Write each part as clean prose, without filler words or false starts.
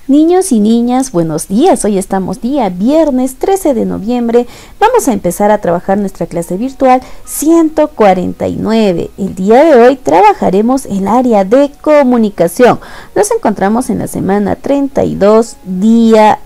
Niños y niñas, buenos días. Hoy estamos día viernes 13 de noviembre. Vamos a empezar a trabajar nuestra clase virtual 149. El día de hoy trabajaremos el área de comunicación. Nos encontramos en la semana 32, día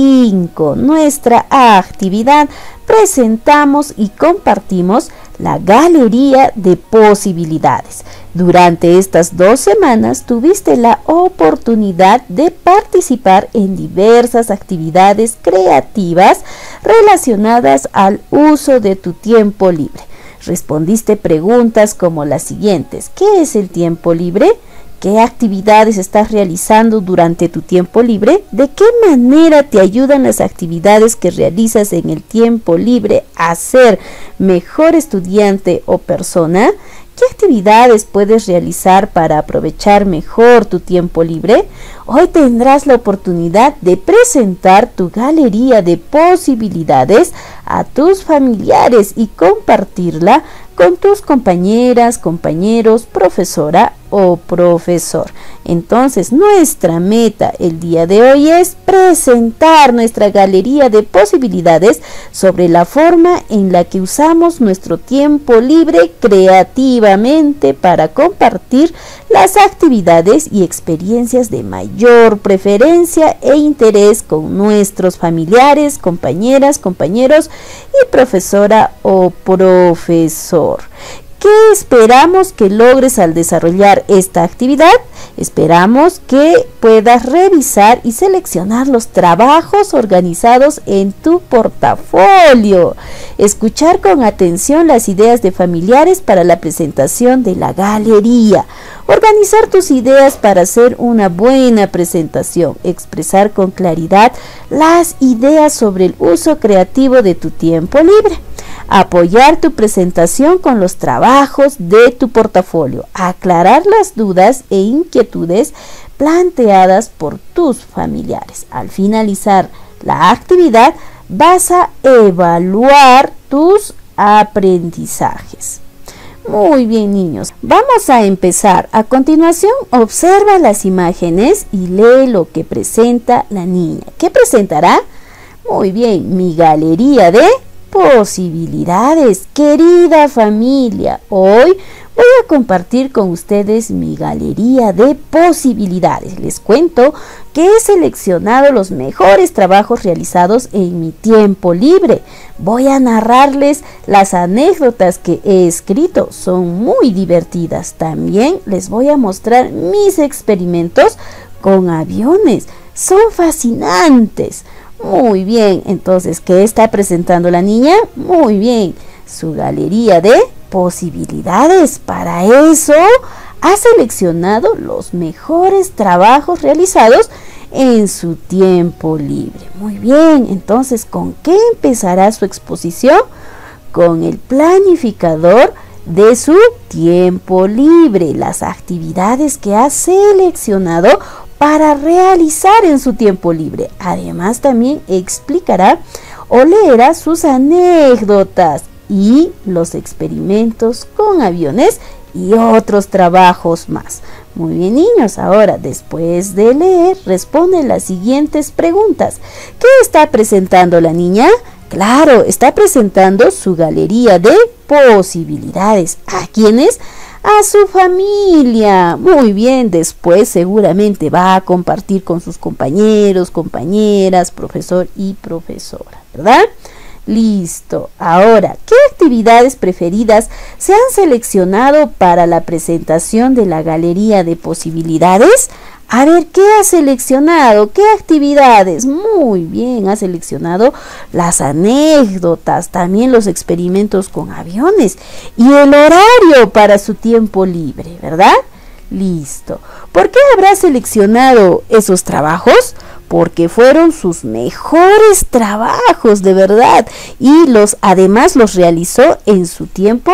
5. Nuestra actividad: presentamos y compartimos la galería de posibilidades. Durante estas 2 semanas tuviste la oportunidad de participar en diversas actividades creativas relacionadas al uso de tu tiempo libre. Respondiste preguntas como las siguientes: ¿qué es el tiempo libre? ¿Qué actividades estás realizando durante tu tiempo libre? ¿De qué manera te ayudan las actividades que realizas en el tiempo libre a ser mejor estudiante o persona? ¿Qué actividades puedes realizar para aprovechar mejor tu tiempo libre? Hoy tendrás la oportunidad de presentar tu galería de posibilidades a tus familiares y compartirla con tus compañeras, compañeros, profesora o profesor. Entonces, nuestra meta el día de hoy es presentar nuestra galería de posibilidades sobre la forma en la que usamos nuestro tiempo libre creativamente para compartir las actividades y experiencias de mayor preferencia e interés con nuestros familiares, compañeras, compañeros y profesora o profesor. ¿Qué esperamos que logres al desarrollar esta actividad? Esperamos que puedas revisar y seleccionar los trabajos organizados en tu portafolio, escuchar con atención las ideas de familiares para la presentación de la galería, organizar tus ideas para hacer una buena presentación, expresar con claridad las ideas sobre el uso creativo de tu tiempo libre, apoyar tu presentación con los trabajos de tu portafolio, aclarar las dudas e inquietudes planteadas por tus familiares. Al finalizar la actividad, vas a evaluar tus aprendizajes. Muy bien, niños, vamos a empezar. A continuación, observa las imágenes y lee lo que presenta la niña. ¿Qué presentará? Muy bien, mi galería de posibilidades. Querida familia, hoy voy a compartir con ustedes mi galería de posibilidades. Les cuento que he seleccionado los mejores trabajos realizados en mi tiempo libre. Voy a narrarles las anécdotas que he escrito. Son muy divertidas. También les voy a mostrar mis experimentos con aviones. Son fascinantes. Muy bien, entonces, ¿qué está presentando la niña? Muy bien, su galería de posibilidades. Para eso, ha seleccionado los mejores trabajos realizados en su tiempo libre. Muy bien, entonces, ¿con qué empezará su exposición? Con el planificador de su tiempo libre, las actividades que ha seleccionado para realizar en su tiempo libre. Además, también explicará o leerá sus anécdotas y los experimentos con aviones y otros trabajos más. Muy bien, niños, ahora después de leer, responde las siguientes preguntas. ¿Qué está presentando la niña? Claro, está presentando su galería de posibilidades. ¿A quiénes? A su familia. Muy bien, después seguramente va a compartir con sus compañeros, compañeras, profesor y profesora, ¿verdad? Listo. Ahora, ¿qué actividades preferidas se han seleccionado para la presentación de la galería de posibilidades? A ver, ¿qué ha seleccionado? ¿Qué actividades? Muy bien, ha seleccionado las anécdotas, también los experimentos con aviones y el horario para su tiempo libre, ¿verdad? Listo. ¿Por qué habrá seleccionado esos trabajos? Porque fueron sus mejores trabajos, de verdad, y además los realizó en su tiempo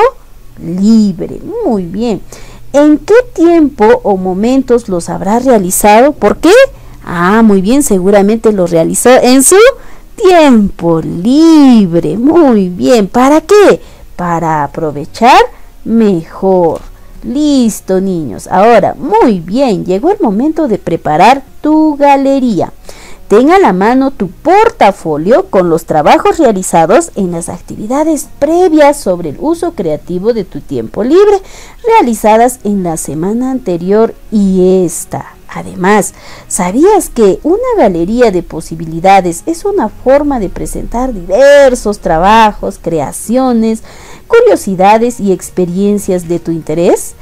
libre. Muy bien. ¿En qué tiempo o momentos los habrá realizado? ¿Por qué? Muy bien, seguramente los realizó en su tiempo libre. Muy bien. ¿Para qué? Para aprovechar mejor. Listo, niños. Ahora, muy bien, llegó el momento de preparar tu galería. Ten a la mano tu portafolio con los trabajos realizados en las actividades previas sobre el uso creativo de tu tiempo libre, realizadas en la semana anterior y esta. Además, ¿sabías que una galería de posibilidades es una forma de presentar diversos trabajos, creaciones, curiosidades y experiencias de tu interés?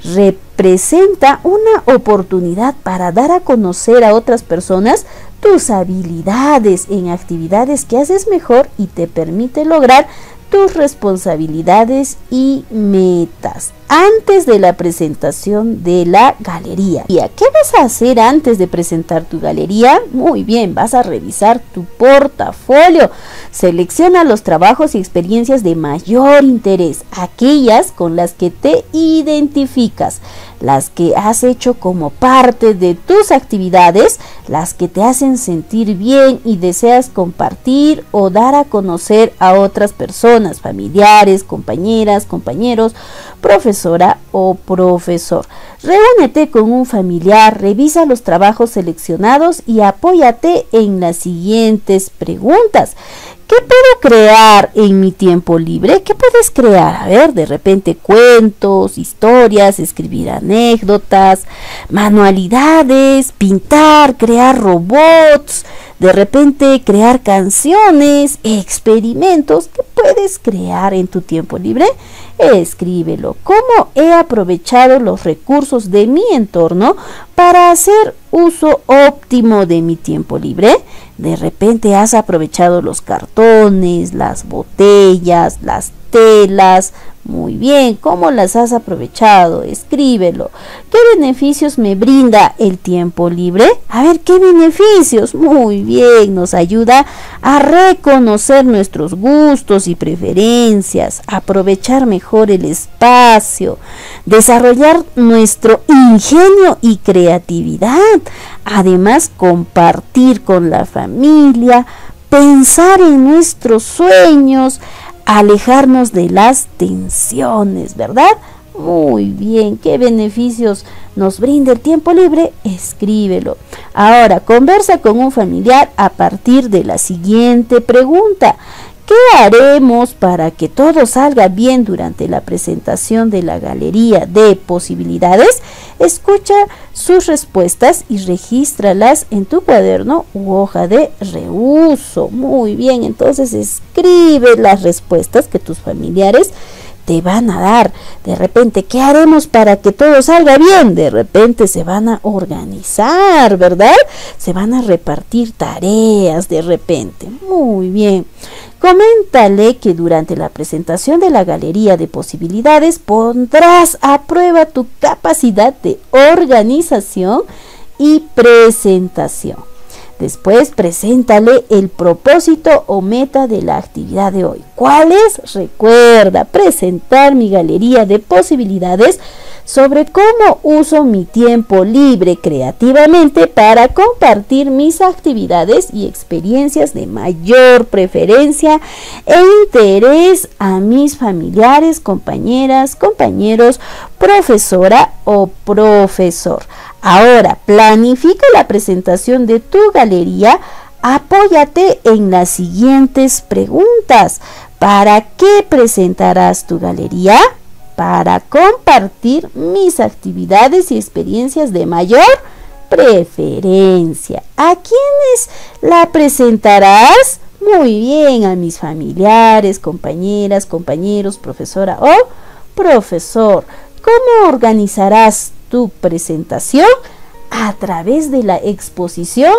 Representa una oportunidad para dar a conocer a otras personas tus habilidades en actividades que haces mejor y te permite lograr tus responsabilidades y metas antes de la presentación de la galería. ¿Qué vas a hacer antes de presentar tu galería? Muy bien, vas a revisar tu portafolio. Selecciona los trabajos y experiencias de mayor interés, aquellas con las que te identificas, las que has hecho como parte de tus actividades, las que te hacen sentir bien y deseas compartir o dar a conocer a otras personas, familiares, compañeras, compañeros, profesora o profesor. Reúnete con un familiar, revisa los trabajos seleccionados y apóyate en las siguientes preguntas. ¿Qué puedo crear en mi tiempo libre? ¿Qué puedes crear? A ver, de repente cuentos, historias, escribir anécdotas, manualidades, pintar, crear robots, de repente crear canciones, experimentos. ¿Qué puedes crear en tu tiempo libre? Escríbelo. ¿Cómo he aprovechado los recursos de mi entorno para hacer uso óptimo de mi tiempo libre? De repente has aprovechado los cartones, las botellas, las telas. Muy bien, ¿cómo las has aprovechado? Escríbelo. ¿Qué beneficios me brinda el tiempo libre? A ver, ¿qué beneficios? Muy bien, nos ayuda a reconocer nuestros gustos y preferencias, aprovechar mejor el espacio, desarrollar nuestro ingenio y creatividad. Además, compartir con la familia, pensar en nuestros sueños, alejarnos de las tensiones, ¿verdad? Muy bien, ¿qué beneficios nos brinda el tiempo libre? Escríbelo. Ahora, conversa con un familiar a partir de la siguiente pregunta. ¿Qué haremos para que todo salga bien durante la presentación de la galería de posibilidades? Escucha sus respuestas y regístralas en tu cuaderno u hoja de reuso. Muy bien, entonces escribe las respuestas que tus familiares te van a dar. De repente, ¿qué haremos para que todo salga bien? De repente se van a organizar, ¿verdad? Se van a repartir tareas de repente. Muy bien. Coméntale que durante la presentación de la galería de posibilidades pondrás a prueba tu capacidad de organización y presentación. Después, preséntale el propósito o meta de la actividad de hoy. ¿Cuál es? Recuerda, presentar mi galería de posibilidades sobre cómo uso mi tiempo libre creativamente para compartir mis actividades y experiencias de mayor preferencia e interés a mis familiares, compañeras, compañeros, profesora o profesor. Ahora, planifica la presentación de tu galería. Apóyate en las siguientes preguntas. ¿Para qué presentarás tu galería? Para compartir mis actividades y experiencias de mayor preferencia. ¿A quiénes la presentarás? Muy bien, a mis familiares, compañeras, compañeros, profesora o profesor. ¿Cómo organizarás tu presentación? A través de la exposición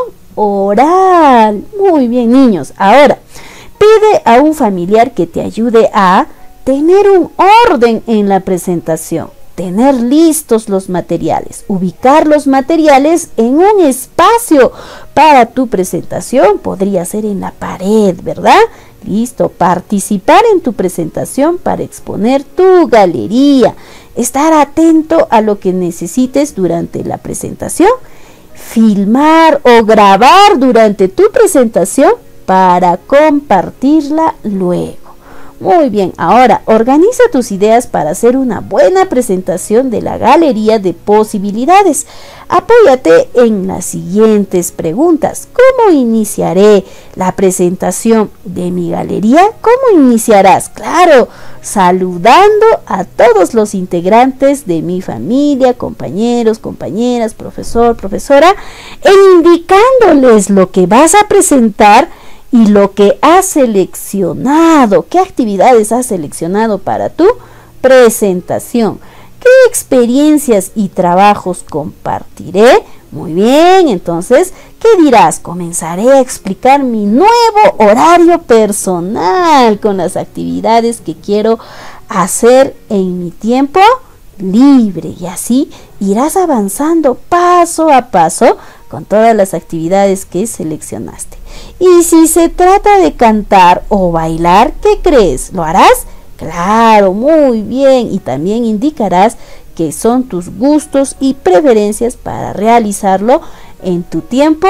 oral. Muy bien, niños. Ahora, pide a un familiar que te ayude a tener un orden en la presentación, tener listos los materiales, ubicar los materiales en un espacio para tu presentación. Podría ser en la pared, ¿verdad? Listo, participar en tu presentación para exponer tu galería. Estar atento a lo que necesites durante la presentación. Filmar o grabar durante tu presentación para compartirla luego. Muy bien, ahora organiza tus ideas para hacer una buena presentación de la galería de posibilidades. Apóyate en las siguientes preguntas. ¿Cómo ¿Cómo iniciaré la presentación de mi galería? ¿Cómo iniciarás? Claro, saludando a todos los integrantes de mi familia, compañeros, compañeras, profesor, profesora, e indicándoles lo que vas a presentar y lo que has seleccionado, qué actividades has seleccionado para tu presentación, qué experiencias y trabajos compartiré. Muy bien, entonces, ¿qué dirás? Comenzaré a explicar mi nuevo horario personal con las actividades que quiero hacer en mi tiempo libre, y así irás avanzando paso a paso con todas las actividades que seleccionaste. Y si se trata de cantar o bailar, ¿qué crees? ¿Lo harás? Claro, muy bien, y también indicarás que son tus gustos y preferencias para realizarlo en tu tiempo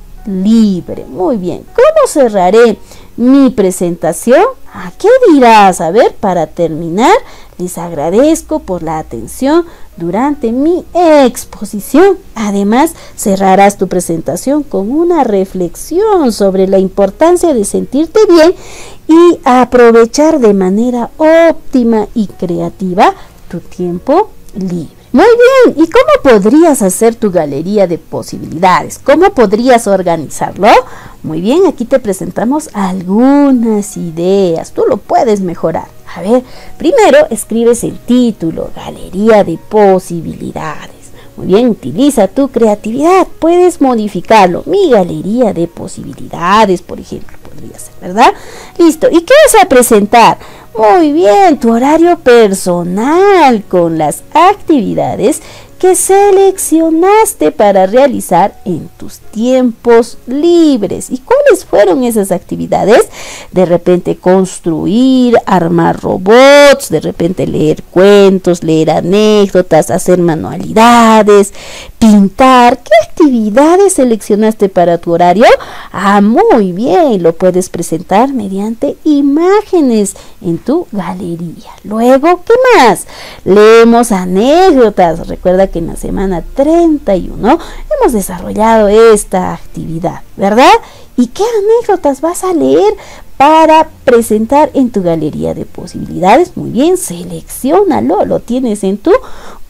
libre. Muy bien, ¿cómo cerraré mi presentación? ¿A qué dirás? A ver, para terminar, les agradezco por la atención durante mi exposición. Además, cerrarás tu presentación con una reflexión sobre la importancia de sentirte bien y aprovechar de manera óptima y creativa tu tiempo libre. Muy bien, ¿y cómo podrías hacer tu galería de posibilidades? ¿Cómo podrías organizarlo? Muy bien, aquí te presentamos algunas ideas. Tú lo puedes mejorar. A ver, primero escribes el título, Galería de Posibilidades. Muy bien, utiliza tu creatividad, puedes modificarlo. Mi galería de posibilidades, por ejemplo, podría ser, ¿verdad? Listo, ¿y qué vas a presentar? Muy bien, tu horario personal con las actividades que seleccionaste para realizar en tus tiempos libres. ¿Y cuáles fueron esas actividades? De repente construir, armar robots, de repente leer cuentos, leer anécdotas, hacer manualidades, pintar. ¿Qué actividades seleccionaste para tu horario? Ah, muy bien, lo puedes presentar mediante imágenes en tu galería. Luego, ¿qué más? Leemos anécdotas. Recuerda que en la semana 31 hemos desarrollado esta actividad, ¿verdad? ¿Y qué anécdotas vas a leer para presentar en tu galería de posibilidades? Muy bien, selecciónalo, lo tienes en tu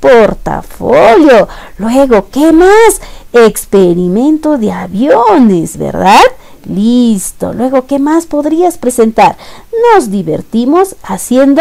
portafolio. Luego, ¿qué más? Experimento de aviones, ¿verdad? Listo. Luego, ¿qué más podrías presentar? Nos divertimos haciendo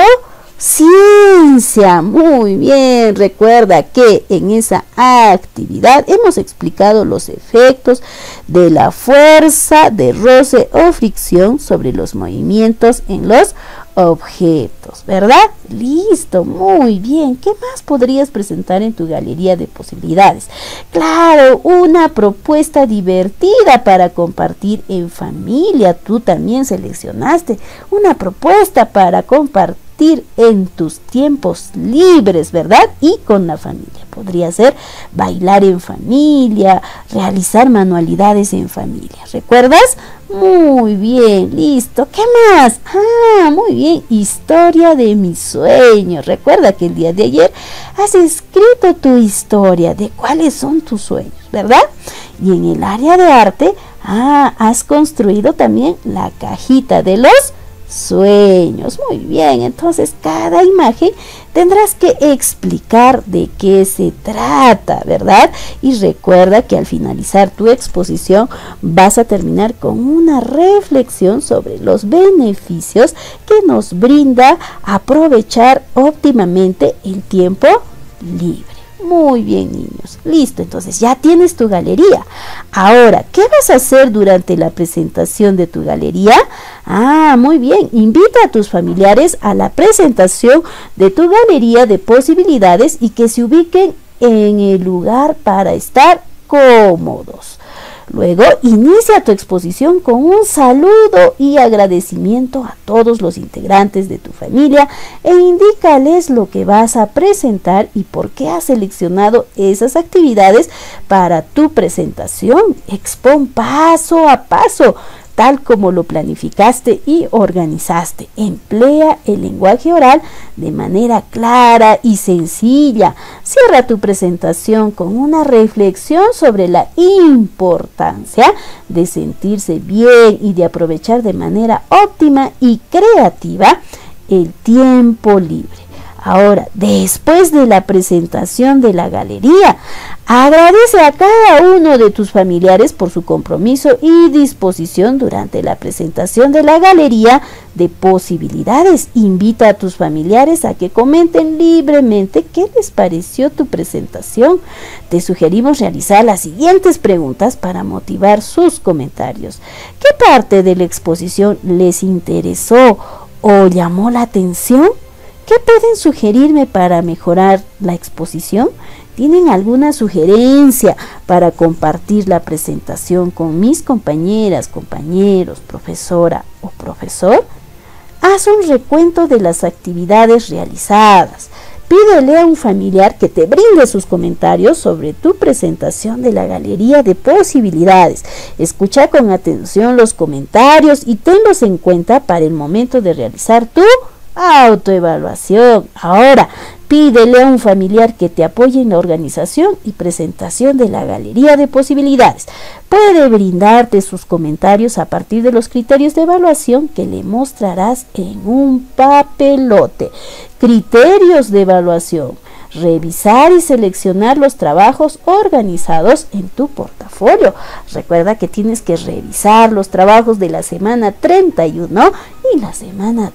ciencia. Muy bien, recuerda que en esa actividad hemos explicado los efectos de la fuerza de roce o fricción sobre los movimientos en los objetos, ¿verdad? Listo, muy bien. ¿Qué más podrías presentar en tu galería de posibilidades? Claro, una propuesta divertida para compartir en familia. Tú también seleccionaste una propuesta para compartir en tus tiempos libres, ¿verdad? Y con la familia. Podría ser bailar en familia, realizar manualidades en familia. ¿Recuerdas? Muy bien, listo. ¿Qué más? Ah, muy bien. Historia de mis sueños. Recuerda que el día de ayer has escrito tu historia de cuáles son tus sueños, ¿verdad? Y en el área de arte, has construido también la cajita de los sueños. Muy bien, entonces cada imagen tendrás que explicar de qué se trata, ¿verdad? Y recuerda que al finalizar tu exposición vas a terminar con una reflexión sobre los beneficios que nos brinda aprovechar óptimamente el tiempo libre. Muy bien, niños. Listo, entonces ya tienes tu galería. Ahora, ¿qué vas a hacer durante la presentación de tu galería? Muy bien. Invita a tus familiares a la presentación de tu galería de posibilidades y que se ubiquen en el lugar para estar cómodos. Luego, inicia tu exposición con un saludo y agradecimiento a todos los integrantes de tu familia e indícales lo que vas a presentar y por qué has seleccionado esas actividades para tu presentación. Expon paso a paso tal como lo planificaste y organizaste. Emplea el lenguaje oral de manera clara y sencilla. Cierra tu presentación con una reflexión sobre la importancia de sentirse bien y de aprovechar de manera óptima y creativa el tiempo libre. Ahora, después de la presentación de la galería, agradece a cada uno de tus familiares por su compromiso y disposición durante la presentación de la galería de posibilidades. Invita a tus familiares a que comenten libremente qué les pareció tu presentación. Te sugerimos realizar las siguientes preguntas para motivar sus comentarios. ¿Qué parte de la exposición les interesó o llamó la atención? ¿Qué pueden sugerirme para mejorar la exposición? ¿Tienen alguna sugerencia para compartir la presentación con mis compañeras, compañeros, profesora o profesor? Haz un recuento de las actividades realizadas. Pídele a un familiar que te brinde sus comentarios sobre tu presentación de la galería de posibilidades. Escucha con atención los comentarios y tenlos en cuenta para el momento de realizar tu autoevaluación. Ahora, pídele a un familiar que te apoye en la organización y presentación de la galería de posibilidades. Puede brindarte sus comentarios a partir de los criterios de evaluación que le mostrarás en un papelote. Criterios de evaluación. Revisar y seleccionar los trabajos organizados en tu portafolio. Recuerda que tienes que revisar los trabajos de la semana 31 y la semana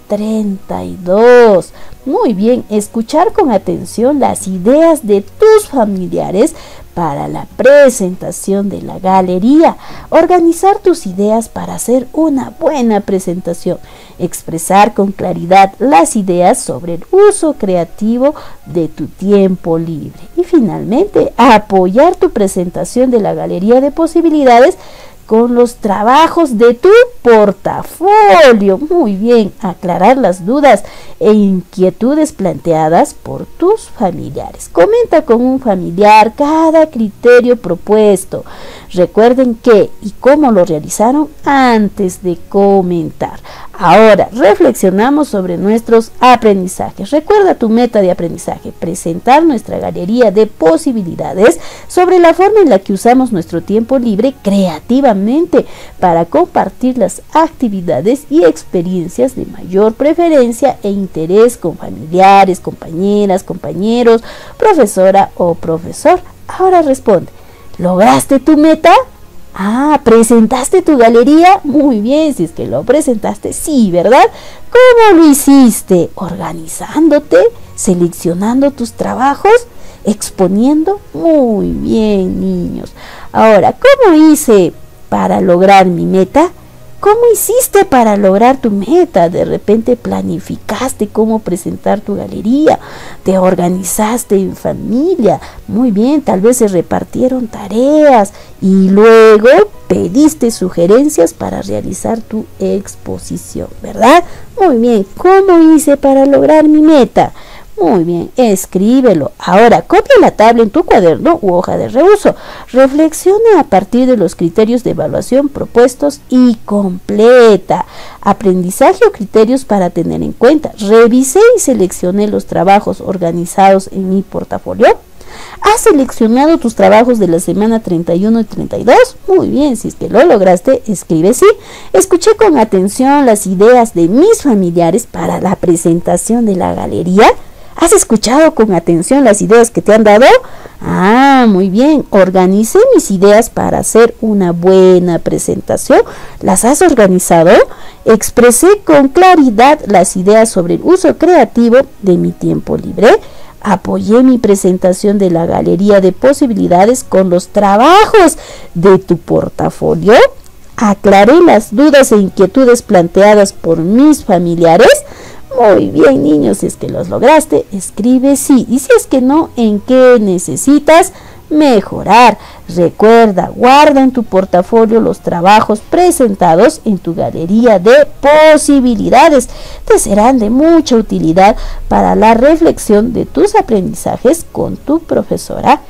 32. Muy bien, escuchar con atención las ideas de tus familiares para la presentación de la galería. Organizar tus ideas para hacer una buena presentación. Expresar con claridad las ideas sobre el uso creativo de tu tiempo libre. Y finalmente, apoyar tu presentación de la galería de posibilidades con los trabajos de tu portafolio. Muy bien, aclarar las dudas e inquietudes planteadas por tus familiares. Comenta con un familiar cada criterio propuesto. Recuerden qué y cómo lo realizaron antes de comentar. Ahora, reflexionamos sobre nuestros aprendizajes. Recuerda tu meta de aprendizaje: presentar nuestra galería de posibilidades sobre la forma en la que usamos nuestro tiempo libre creativamente para compartir las actividades y experiencias de mayor preferencia e interés con familiares, compañeras, compañeros, profesora o profesor. Ahora responde: ¿lograste tu meta? ¿Presentaste tu galería? Muy bien, si es que lo presentaste, sí, ¿verdad? ¿Cómo lo hiciste? ¿Organizándote? ¿Seleccionando tus trabajos? ¿Exponiendo? Muy bien, niños. Ahora, ¿cómo hice para lograr mi meta? ¿Cómo hiciste para lograr tu meta? De repente planificaste cómo presentar tu galería, te organizaste en familia, muy bien, tal vez se repartieron tareas y luego pediste sugerencias para realizar tu exposición, ¿verdad? Muy bien, ¿cómo hice para lograr mi meta? Muy bien, escríbelo. Ahora, copia la tabla en tu cuaderno u hoja de reuso. Reflexiona a partir de los criterios de evaluación propuestos y completa. Aprendizaje o criterios para tener en cuenta. Revisé y seleccioné los trabajos organizados en mi portafolio. ¿Has seleccionado tus trabajos de la semana 31 y 32? Muy bien, si es que lo lograste, escribe sí. Escuché con atención las ideas de mis familiares para la presentación de la galería. ¿Has escuchado con atención las ideas que te han dado? Muy bien. Organicé mis ideas para hacer una buena presentación. ¿Las has organizado? Expresé con claridad las ideas sobre el uso creativo de mi tiempo libre. Apoyé mi presentación de la galería de posibilidades con los trabajos de tu portafolio. Aclaré las dudas e inquietudes planteadas por mis familiares. Muy bien, niños, si es que los lograste, escribe sí. Y si es que no, ¿en qué necesitas mejorar? Recuerda, guarda en tu portafolio los trabajos presentados en tu galería de posibilidades. Te serán de mucha utilidad para la reflexión de tus aprendizajes con tu profesora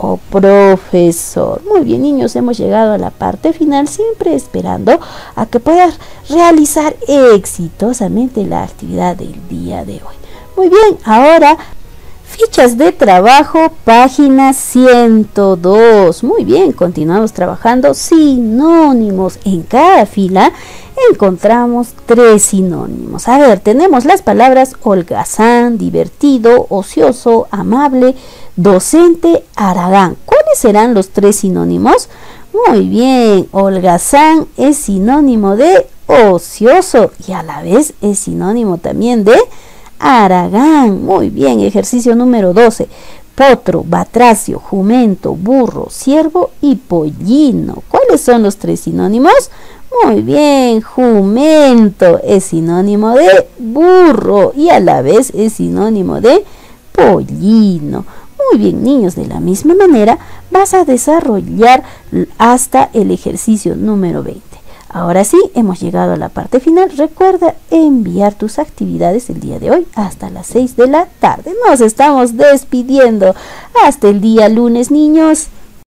o profesor. Muy bien, niños, hemos llegado a la parte final, siempre esperando a que puedas realizar exitosamente la actividad del día de hoy. Muy bien, ahora fichas de trabajo, página 102. Muy bien, continuamos trabajando sinónimos. En cada fila encontramos 3 sinónimos. A ver, tenemos las palabras holgazán, divertido, ocioso, amable, docente, haragán. ¿Cuáles serán los 3 sinónimos? Muy bien, holgazán es sinónimo de ocioso y a la vez es sinónimo también de haragán. Muy bien, ejercicio número 12. Potro, batracio, jumento, burro, ciervo y pollino. ¿Cuáles son los 3 sinónimos? Muy bien, jumento es sinónimo de burro y a la vez es sinónimo de pollino. Muy bien, niños, de la misma manera vas a desarrollar hasta el ejercicio número 20. Ahora sí, hemos llegado a la parte final. Recuerda enviar tus actividades el día de hoy hasta las 6 de la tarde. Nos estamos despidiendo. Hasta el día lunes, niños.